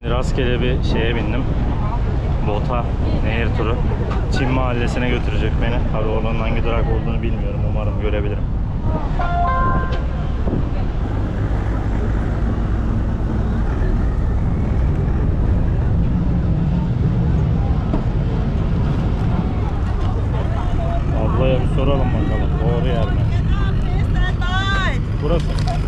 Rastgele bir şeye bindim. Bota, nehir turu. Çin mahallesine götürecek beni. Tabii oranın hangi durak olduğunu bilmiyorum. Umarım görebilirim. Ablaya bir soralım bakalım. Doğru yer mi? Burası.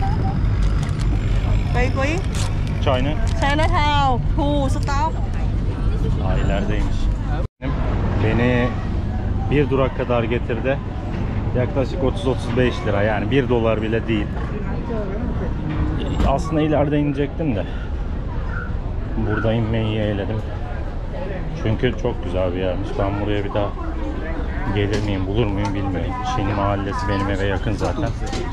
Quý China. Chinatown, Two Stop. Aa, ilerideymiş. Beni bir durak kadar getirdi. Yaklaşık 30-35 lira, yani 1 dolar bile değil. Aslında ileride inecektim de burada inmeyi yeğledim. Çünkü çok güzel bir yermiş. Ben buraya bir daha gelir miyim, bulur muyum bilmiyorum. Çin mahallesi benim eve yakın zaten.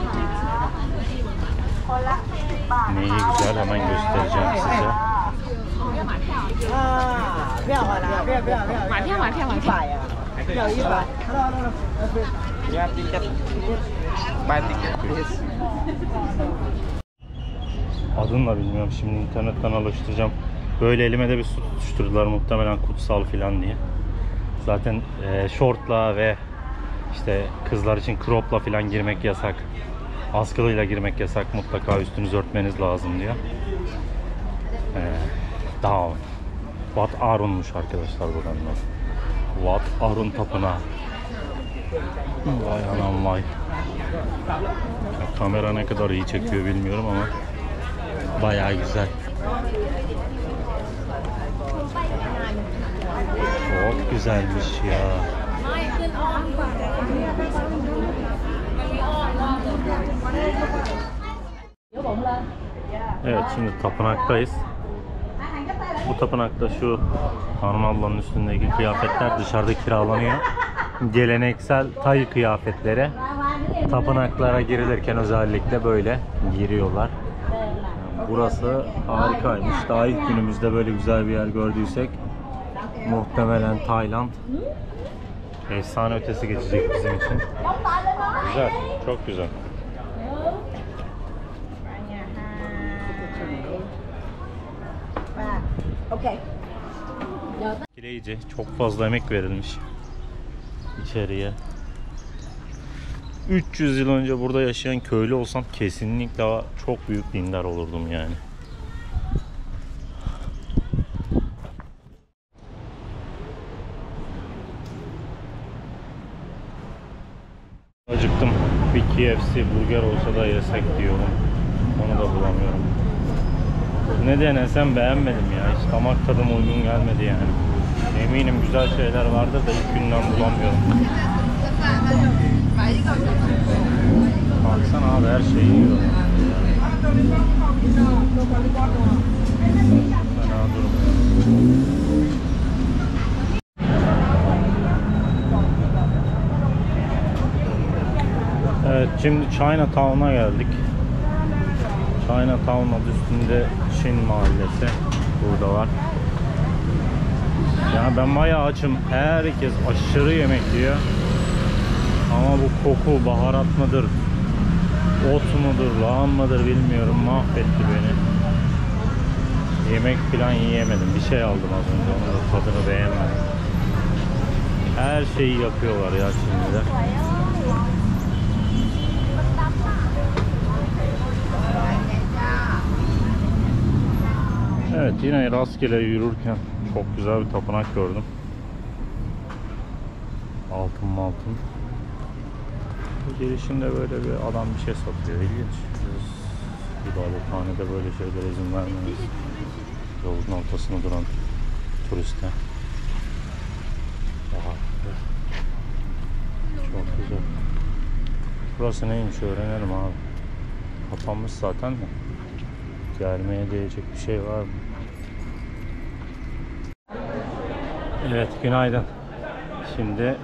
Neyi güzel hemen göstereceğim size. Adını da bilmiyorum, şimdi internetten alıştıracağım. Böyle elime de bir su tutuşturdular, muhtemelen kutsal filan diye. Zaten şortla ve işte kızlar için cropla filan girmek yasak. Askılıyla girmek yasak, mutlaka üstünüzü örtmeniz lazım diyor. Down. Wat Arun'muş arkadaşlar buranın adı. Wat Arun tapınağı. Vay anam vay. Kamera ne kadar iyi çekiyor bilmiyorum ama bayağı güzel. Çok güzelmiş ya. Evet, şimdi tapınaktayız. Bu tapınakta şu Hanım ablanın üstündeki kıyafetler dışarıda kiralanıyor. Geleneksel Tay kıyafetleri tapınaklara girilirken özellikle böyle giriyorlar. Yani burası harikaymış. Daha ilk günümüzde böyle güzel bir yer gördüysek muhtemelen Tayland efsane ötesi geçecek bizim için. Güzel, çok güzel. Okay. Etkileyici, çok fazla emek verilmiş içeriye. 300 yıl önce burada yaşayan köylü olsam kesinlikle çok büyük dindar olurdum yani. Acıktım. Bir KFC burger olsa da yesek diyorum. Onu da bulamıyorum. Ne denesem beğenmedim ya. Hiç damak tadım uygun gelmedi yani. Eminim güzel şeyler vardır da ilk günden bulamıyorum. Baksana abi, her şeyi yiyor. Fena durum. Evet, şimdi Chinatown'a geldik. Chinatown adı üstünde Çin mahallesi burada var. Yani ben bayağı açım. Herkes aşırı yemek yiyor. Ama bu koku baharat mıdır, ot mudur, lağım mıdır bilmiyorum, mahvetti beni. Yemek falan yiyemedim. Bir şey aldım az önce, onun da tadını beğenmedim. Her şeyi yapıyorlar ya Çinliler. Evet, yine rastgele yürürken çok güzel bir tapınak gördüm. Altın. Bu girişinde böyle bir adam bir şey satıyor. İlginç. Bir ibadethanede böyle şeylere izin vermeyiz. Yolun ortasında duran turiste. Çok güzel. Burası neymiş öğrenelim abi. Kapanmış zaten de. Gelmeye değecek bir şey var mı? Evet, günaydın. Şimdi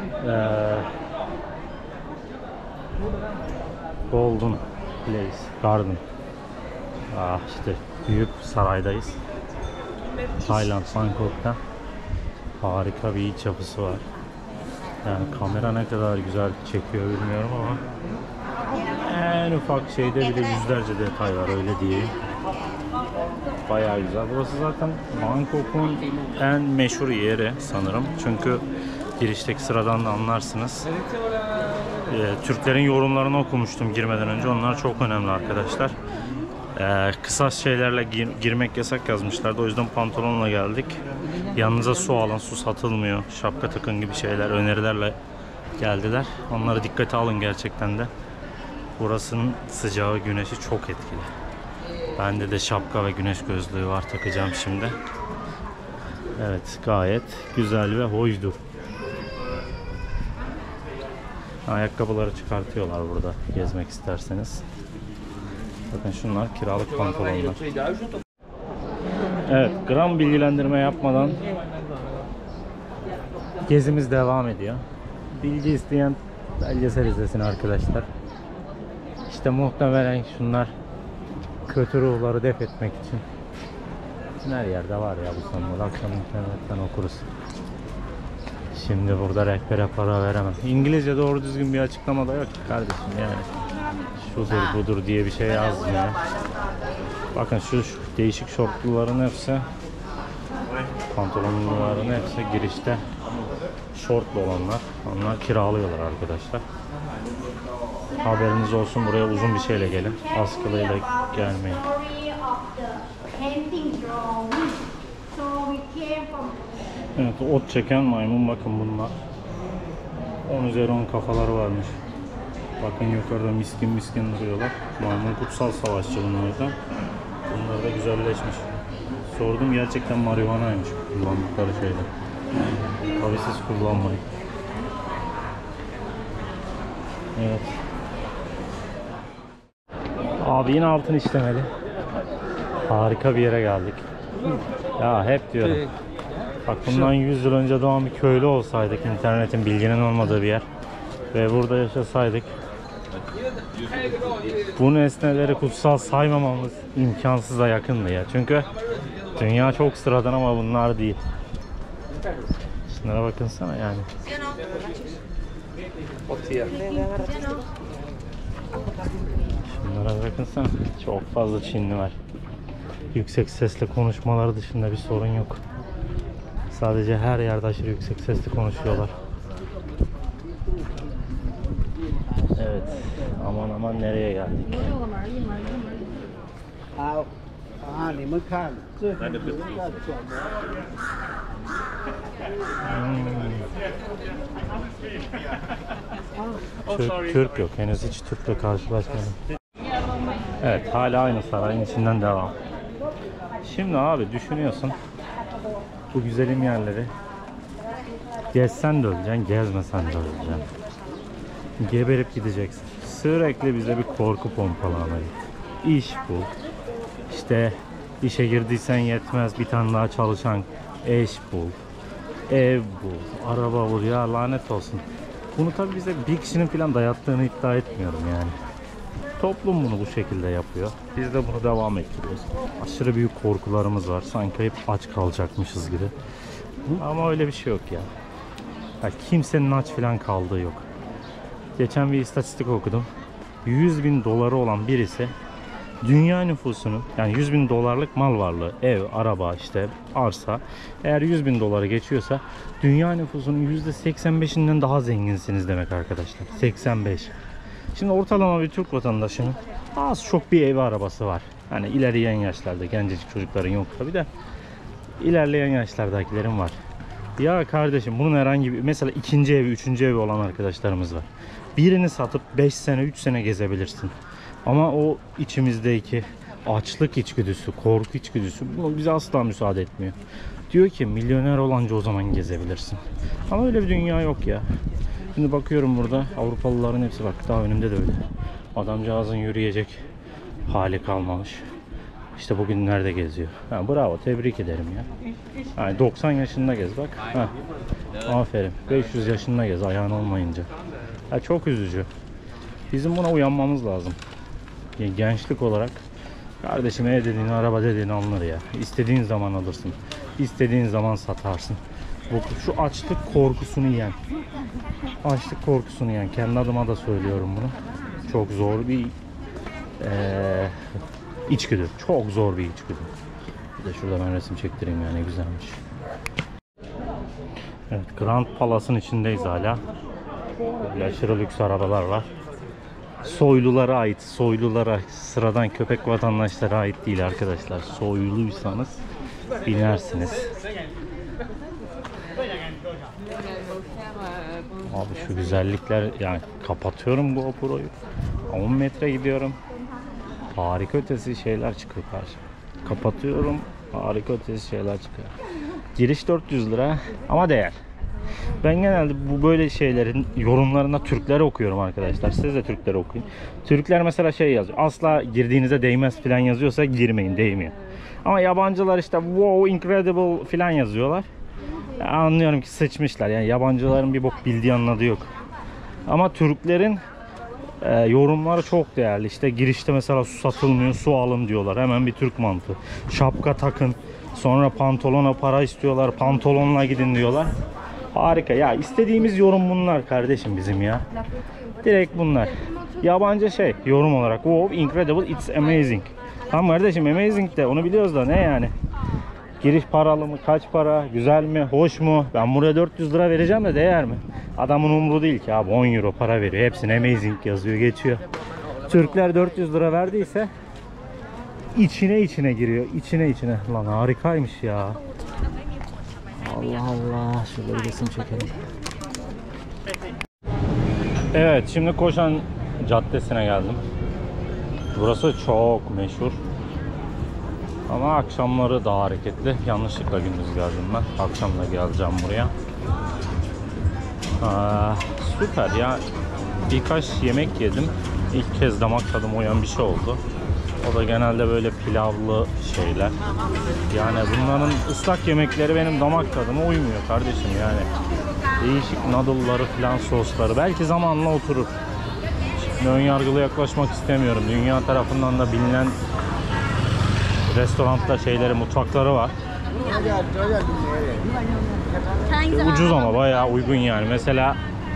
Golden Place Garden. İşte büyük saraydayız. Tayland, Bangkok'ta. Harika bir iç yapısı var. Yani kamera ne kadar güzel çekiyor bilmiyorum ama en ufak şeyde bile yüzlerce detay var, öyle diyeyim. bayağı güzel. Burası zaten Bangkok'un en meşhur yeri sanırım. Çünkü girişteki sıradan da anlarsınız. Türklerin yorumlarını okumuştum girmeden önce. Onlar çok önemli arkadaşlar. Kısa şeylerle girmek yasak yazmışlardı. O yüzden pantolonla geldik. Yanınıza su alın, su satılmıyor. Şapka takın gibi şeyler, önerilerle geldiler. Onlara dikkate alın gerçekten de. Burasının sıcağı, güneşi çok etkili. Bende de şapka ve güneş gözlüğü var, takacağım şimdi. Evet, gayet güzel ve hoşdur. Ayakkabıları çıkartıyorlar burada gezmek isterseniz. Bakın şunlar kiralık pantolonlar. Evet, gram bilgilendirme yapmadan gezimiz devam ediyor. Bilgi isteyen belgesel izlesin arkadaşlar. İşte muhtemelen şunlar kötü ruhları def etmek için. Her yerde var ya bu sanırım. Akşam internetten okuruz. Şimdi burada rehbere para veremem. İngilizce doğru düzgün bir açıklama da yok kardeşim yani. Şudur budur diye bir şey yazmıyor. Bakın şu değişik şortluların hepsi, pantolonluların hepsi girişte şortlu olanlar. Onlar kiralıyorlar arkadaşlar. Haberiniz olsun, buraya uzun bir şeyle gelin. Askılıyla gelmeyin. Evet, ot çeken maymun, bakın bunlar. 10 üzeri 10 kafaları varmış. Bakın yukarıda miskin miskin duruyorlar. Maymun kutsal savaşçı bunlardan. Bunlar da güzelleşmiş. Sordum, gerçekten marihuanaymış kullandıkları şeyler. Tabii siz kullanmayın. Evet. Abi yine altın işlemeli. Harika bir yere geldik. Ya hep diyorum. Bak bundan 100 yıl önce doğan bir köylü olsaydık, internetin, bilginin olmadığı bir yer ve burada yaşasaydık, bu nesneleri kutsal saymamamız imkansıza yakındı ya. Çünkü dünya çok sıradan ama bunlar değil. Şunlara bakınsana yani. Şunlara bakınsana. Çok fazla Çinli var. Yüksek sesle konuşmaları dışında bir sorun yok. Sadece her yerde aşırı yüksek sesle konuşuyorlar. Evet. Aman aman nereye geldik? Türk yok. Henüz hiç Türk'le karşılaşmadım. Evet, hala aynı sarayın içinden devam. Şimdi abi düşünüyorsun, bu güzelim yerleri gezsen de öleceksin, gezmesen de öleceksin. Geberip gideceksin. Sürekli bize bir korku pompalamayı. İş bul. İşte işe girdiysen yetmez, bir tane daha çalışan eş bul. Ev bul. Araba bul. Ya lanet olsun. Bunu tabi bize bir kişinin falan dayattığını iddia etmiyorum yani. Toplum bunu bu şekilde yapıyor. Biz de bunu devam ettiriyoruz. Aşırı büyük korkularımız var. Sanki hep aç kalacakmışız gibi. Ama öyle bir şey yok ya. Kimsenin aç falan kaldığı yok. Geçen bir istatistik okudum. 100.000 doları olan birisi dünya nüfusunun, yani 100.000 dolarlık mal varlığı, ev, araba, işte arsa, eğer 100.000 doları geçiyorsa dünya nüfusunun %85'inden daha zenginsiniz demek arkadaşlar. 85. Şimdi ortalama bir Türk vatandaşının az çok bir evi, arabası var. Hani ilerleyen yaşlarda, gencecik çocukların yok tabi de, ilerleyen yaşlardakilerin var. Ya kardeşim, bunun herhangi bir, mesela ikinci evi, üçüncü evi olan arkadaşlarımız var. Birini satıp 5 sene, 3 sene gezebilirsin. Ama o içimizdeki açlık içgüdüsü, korku içgüdüsü bu bize asla müsaade etmiyor. Diyor ki milyoner olanca o zaman gezebilirsin. Ama öyle bir dünya yok ya. Şimdi bakıyorum burada Avrupalıların hepsi, bak daha önümde de öyle. Adamcağızın yürüyecek hali kalmamış. İşte bugün nerede geziyor? Ha, bravo, tebrik ederim ya. Yani 90 yaşında gez bak. Ha. Aferin. 500 yaşında gez ayağın olmayınca. Ya çok üzücü. Bizim buna uyanmamız lazım. Yani gençlik olarak kardeşim, ev dediğin, araba dediğin alınır ya. İstediğin zaman alırsın. İstediğin zaman satarsın. Şu açlık korkusunu yen. Açlık korkusunu yen. Kendi adıma da söylüyorum bunu. Çok zor bir içgüdü. Çok zor bir içgüdü. Bir de şurada ben resim çektireyim yani, güzelmiş. Evet, Grand Palace'ın içindeyiz hala. Böyle aşırı lüks arabalar var. Soylulara ait, soylulara, sıradan köpek vatandaşlara ait değil arkadaşlar. Soyluysanız binersiniz. Abi şu güzellikler, yani kapatıyorum GoPro'yu. 10 metre gidiyorum. Harika ötesi şeyler çıkıyor karşıma. Kapatıyorum. Harika ötesi şeyler çıkıyor. Giriş 400 lira ama değer. Ben genelde bu böyle şeylerin yorumlarında Türkleri okuyorum arkadaşlar. Siz de Türkleri okuyun. Türkler mesela şey yazıyor. Asla girdiğinize değmez falan yazıyorsa girmeyin, değmiyor. Ama yabancılar işte wow, incredible falan yazıyorlar. Anlıyorum ki sıçmışlar. Yani yabancıların bir bok bildiği anladığı yok. Ama Türklerin yorumları çok değerli. İşte girişte mesela su satılmıyor, su alın diyorlar. Hemen bir Türk mantığı. Şapka takın. Sonra pantolona para istiyorlar. Pantolonla gidin diyorlar. Harika. Ya istediğimiz yorum bunlar kardeşim bizim ya. Direkt bunlar. Yabancı şey yorum olarak. Wow, incredible, it's amazing. Tamam kardeşim, amazing de onu biliyoruz da ne yani? Giriş paralı mı? Kaç para? Güzel mi? Hoş mu? Ben buraya 400 lira vereceğim de değer mi? Adamın umru değil ki abi, 10 euro para veriyor. Hepsine amazing yazıyor, geçiyor. Türkler 400 lira verdiyse içine giriyor. İçine. Lan harikaymış ya. Allah Allah. Şurada bir resim çekelim. Evet, şimdi Koşan Caddesi'ne geldim. Burası çok meşhur. Ama akşamları daha hareketli. Yanlışlıkla gündüz geldim ben. Akşam da geleceğim buraya. Süper ya. Birkaç yemek yedim. İlk kez damak tadım uyan bir şey oldu. O da genelde böyle pilavlı şeyler. Yani bunların ıslak yemekleri benim damak tadıma uymuyor kardeşim yani. Değişik noodle'ları falan, sosları. Belki zamanla oturur. Şimdi ön yargılı yaklaşmak istemiyorum. Dünya tarafından da bilinen restoranlar şeyleri, mutfakları var. Ucuz ama bayağı uygun yani. Mesela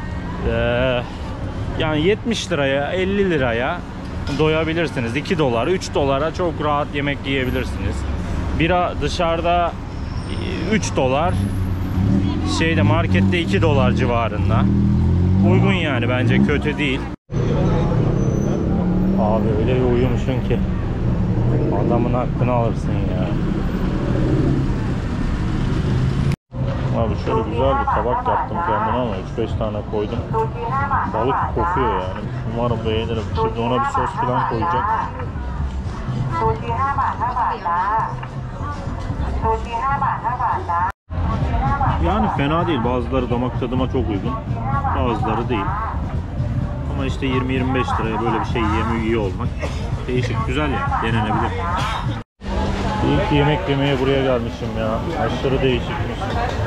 yani 70 liraya, 50 liraya doyabilirsiniz. 2 dolar, 3 dolara çok rahat yemek yiyebilirsiniz. Bira dışarıda 3 dolar, şeyde markette 2 dolar civarında. Uygun yani, bence kötü değil. Abi öyle bir uyumuşsun ki adamın hakkını alırsın ya. Abi şöyle güzel bir tabak yaptım kendime ama 3-5 tane koydum. Balık kokuyor yani. Umarım beğenirim. Şimdi ona bir sos falan koyacak. Yani fena değil. Bazıları damak tadıma çok uygun. Bazıları değil. Ama işte 20-25 liraya böyle bir şey yiyor olmak değişik, güzel yani. Denenebilir. İyi ki yemek yemeye buraya gelmişim ya. Aşırı değişikmiş.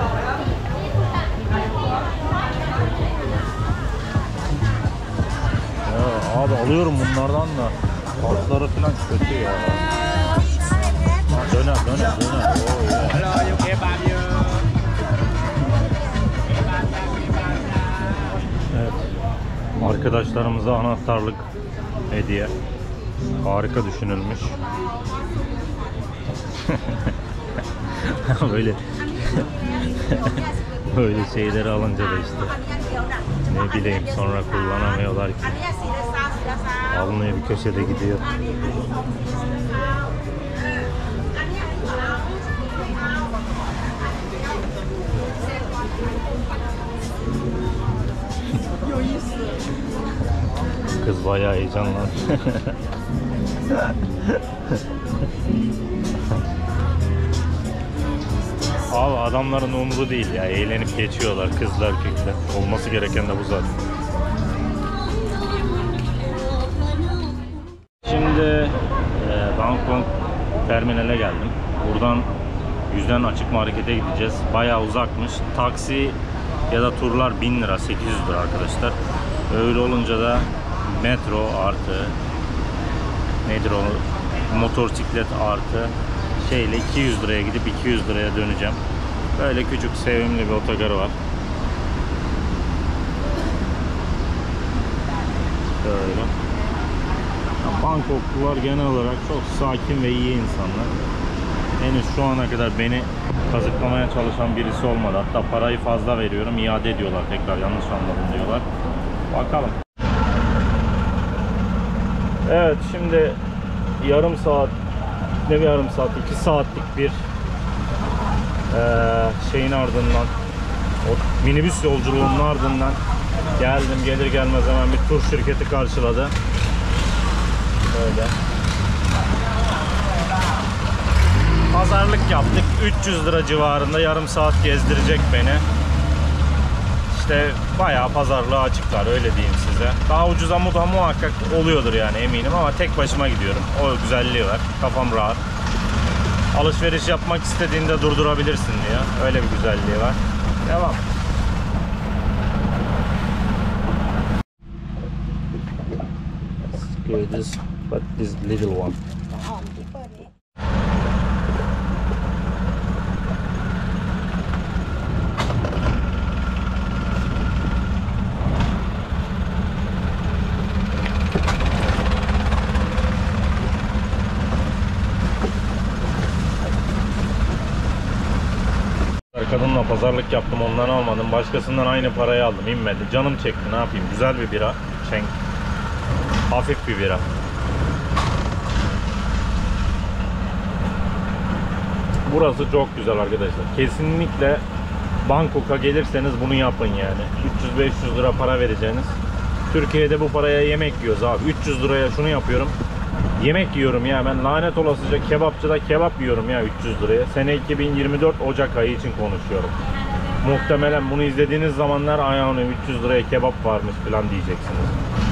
Ya abi alıyorum bunlardan da tatları falan kötü ya. Döner. Evet. Arkadaşlarımıza anahtarlık hediye. Harika düşünülmüş. böyle böyle şeyleri alınca da işte ne bileyim sonra kullanamıyorlar ki. Alınıyor, bir köşede gidiyor. Kız bayağı heyecanlandı. Abi adamların umru değil ya, eğlenip geçiyorlar kızlar, erkekler. Olması gereken de bu zaten. Şimdi Bangkok terminale geldim. Buradan yüzden açık markete gideceğiz. Bayağı uzakmış. Taksi ya da turlar 1000 lira, 800 lira arkadaşlar. Öyle olunca da metro artı nedir o, motosiklet artı şeyle 200 liraya gidip 200 liraya döneceğim. Böyle küçük sevimli bir otogarı var. Böyle. Bangkoklular genel olarak çok sakin ve iyi insanlar. henüz şu ana kadar beni kazıklamaya çalışan birisi olmadı. Hatta parayı fazla veriyorum, iade ediyorlar tekrar, yanlış anladım diyorlar. Bakalım. Evet, şimdi yarım saat, ne bir yarım saat, 2 saatlik bir şeyin ardından, o minibüs yolculuğunun ardından geldim. Gelir gelmez hemen bir tur şirketi karşıladı. Böyle. Pazarlık yaptık. 300 lira civarında yarım saat gezdirecek beni. İşte bayağı pazarlığa açıklar, öyle diyeyim size. Daha ucuza muhakkak oluyordur yani, eminim, ama tek başıma gidiyorum. O güzelliği var. Kafam rahat. Alışveriş yapmak istediğinde durdurabilirsin diyor. Öyle bir güzelliği var. Devam. This, but this little one. Kadınla pazarlık yaptım, ondan almadım. Başkasından aynı parayı aldım, inmedi. Canım çekti, ne yapayım? Güzel bir bira. Şenk. Hafif bir bira. Burası çok güzel arkadaşlar. Kesinlikle Bangkok'a gelirseniz bunu yapın yani. 300-500 lira para vereceğiniz. Türkiye'de bu paraya yemek yiyoruz abi. 300 liraya şunu yapıyorum. Yemek yiyorum ya, ben lanet olasıca kebapçıda kebap yiyorum ya 300 liraya. Sene 2024 Ocak ayı için konuşuyorum. Muhtemelen bunu izlediğiniz zamanlar ayağını 300 liraya kebap varmış falan diyeceksiniz.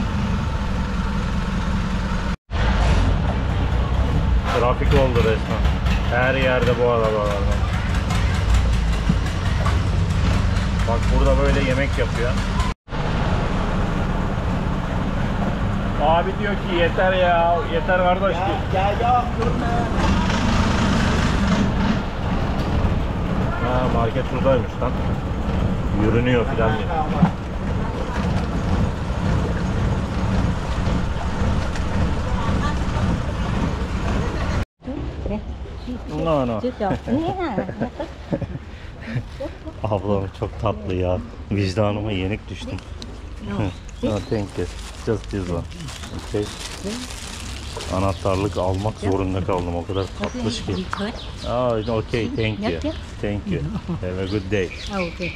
Trafik oldu resmen. Her yerde bu arabalar. Bak burada böyle yemek yapıyor. Abi diyor ki yeter ya, yeter kardeş diyor. Ha, market şuradaymış lan. Yürünüyor filan diyor. No. Ablam çok tatlı ya. Vicdanıma yenik düştüm. No, thank you. Just this one. Okay. Anahtarlık almak zorunda kaldım. O kadar tatlış ki. Oh, okay. Thank you. Thank you. Have a good day. Okay.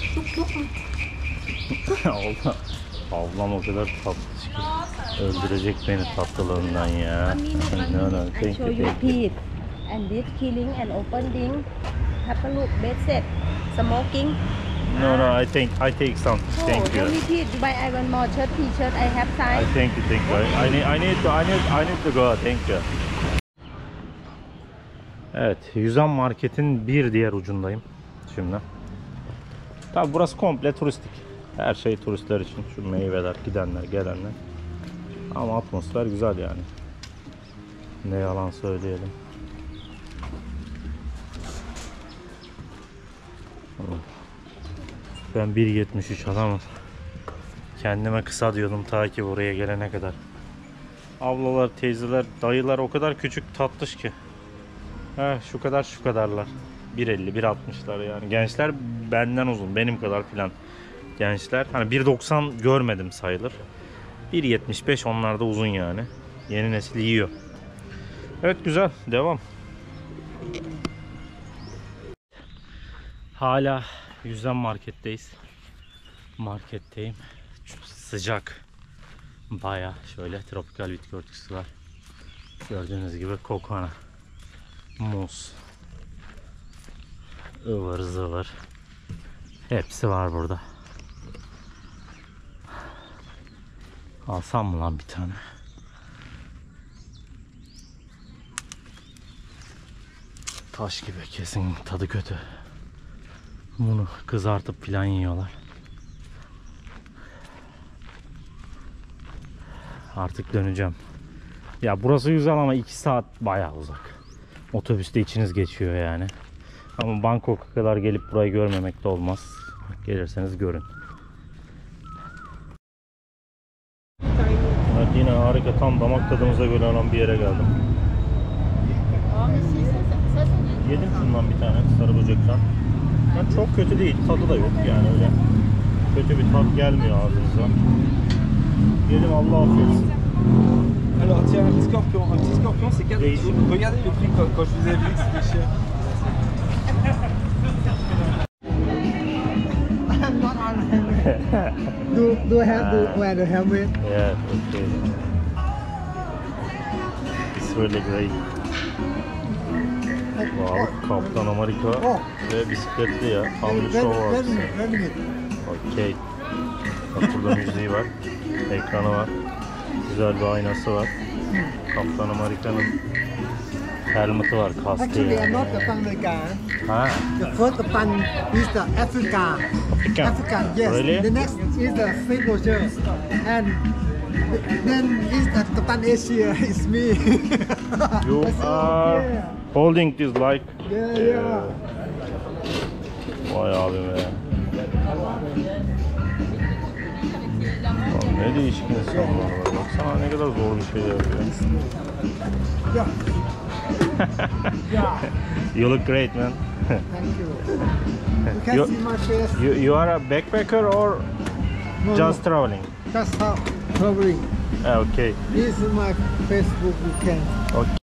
Ablam o kadar tatlış ki. Öldürecek beni tatlılığından ya. No, thank you. And this killing and opening. Have a look. Basic. Smoking. No, I take some. Thank you. Buy I want more shirt, t-shirt. I have size. Thank you. I need to go. Thank you. Evet, Yüzan Market'in bir diğer ucundayım şimdi. Tabi burası komple turistik. Her şey turistler için. Şu meyveler, gidenler, gelenler. Ama atmosfer güzel yani. Ne yalan söyleyelim. Ben 1.73 adamım. Kendime kısa diyordum ta ki buraya gelene kadar. Ablalar, teyzeler, dayılar o kadar küçük, tatlış ki. Şu kadarlar. 1.50, 1.60'lar yani. Gençler benden uzun, benim kadar filan. Gençler hani 1.90 görmedim sayılır. 1.75 onlar da uzun yani. Yeni nesil yiyor. Evet, güzel. Devam. Hala Yüzden Market'teyiz. Marketteyim. Çok sıcak. Baya şöyle tropikal bitki örtüsü var. Gördüğünüz gibi kokona, muz, ıvır zıvır. Hepsi var burada. Alsam mı lan bir tane? Taş gibi, kesin tadı kötü. Bunu kızartıp filan yiyorlar. Artık döneceğim. Ya burası güzel ama 2 saat bayağı uzak. Otobüste içiniz geçiyor yani. Ama Bangkok'a kadar gelip burayı görmemek de olmaz. Gelirseniz görün. Evet, yine harika, tam damak tadımıza göre olan bir yere geldim. Yedim şundan bir tane sarı böcekten. Yani çok kötü değil, tadı da yok yani öyle. Kötü bir tat gelmiyor ağzınıza. Yedim, Allah affetsin. Alors tiens, un petit scorpion c'est 4 Oui. euros. Regardez le prix quand je vous ai vu que c'était cher. I'm not on helmet. Do have to wear the helmet? Yeah, okay. It's really great. Wow, Kaptan Amerika ve bisikletli ya. Tam bir show var. Okey. Bak burada müziği var. Ekranı var. Güzel bir aynası var. Kaptan Amerika'nın helmeti var, kaskı Actually, I'm yani. not Kapan America. Ha, The first Kapan is the Africa. African. African, yes. Really? The next is the signature. And then is the Kapan Asia. It's me. You are holding this like. Yeah. Vay abim be. Lan ne değişik insanlar var. Baksana ne kadar zor bir şey yapıyor. Yeah. You look great, man. Thank you. You can You- see my face. You are a backpacker or No, just traveling? That's how traveling. Okay. This is my Facebook. You can. Okay.